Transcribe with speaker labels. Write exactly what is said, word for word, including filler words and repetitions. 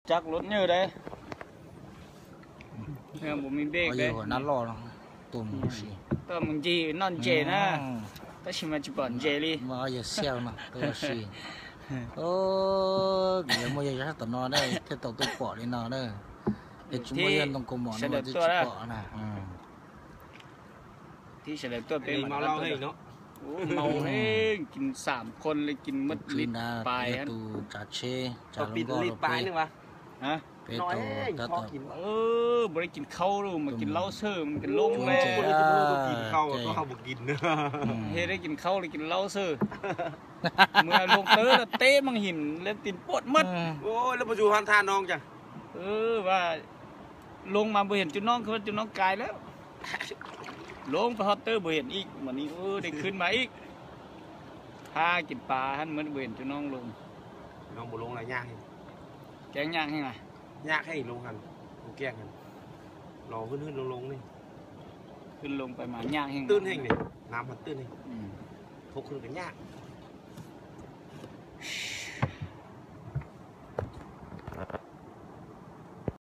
Speaker 1: จักรถเยอะเลยเนี่ยผมมีเบรกเลย
Speaker 2: นั่นรอตุ่มสิ
Speaker 1: ตัวมึงจีนอนเจนะแต่ชิมาจิบอนเจลี
Speaker 2: มาอย่าเซี่ยวนะตัวสิโอ้เดี๋ยวมวยจะตัดนอนได้แค่ตัวตัวปอดนี่นอนได้เดี๋ยวมวยยังต้องกลมหมอนว่าจะจิบปอดนะ
Speaker 1: ที่เฉลยตัวเป็น
Speaker 3: เมาเหล้าให้เนาะ
Speaker 1: เมาให้กินสามคนเลยกินมัดลิตรปลายฮะ
Speaker 2: ตูจัดเช่จัด
Speaker 3: ปิดลิตรปลายนึงวะ
Speaker 1: ฮะ
Speaker 2: น้อยตัดต่อ
Speaker 1: เออบริกินข้าวรู้มากินเหล้าเสื่อมกินลงแม่
Speaker 3: กินข้าวก็เอาบุกินเนอะ
Speaker 1: เฮ้ได้กินข้าวเลยกินเหล้าเสื่อเมื่อลงเตอร์เต้มังหินเล่นตินปวดมัด
Speaker 3: โอ้ยแล้วประจุฮันทานน้องจ้ะ
Speaker 1: เออว่าลงมาบ่เห็นจุดน้องคือจุดน้องกายแล้วลงไปฮอตเตอร์บ่เห็นอีกวันนี้เออได้ขึ้นมาอีกพากินปลาฮันเหมือนบ่เห็นจุดน้องลง
Speaker 3: น้องบ่ลงอะไรยาก
Speaker 1: แกงย่างให้ไง
Speaker 3: ยากให้ลงหันลงแกงกันรอขึ้นขึ้นลงลงนี่
Speaker 1: ขึ้นลงไปมาย่างให้
Speaker 3: ตื้นให้นี่น้ำมันตื้นให้พกขึ้นกันยาก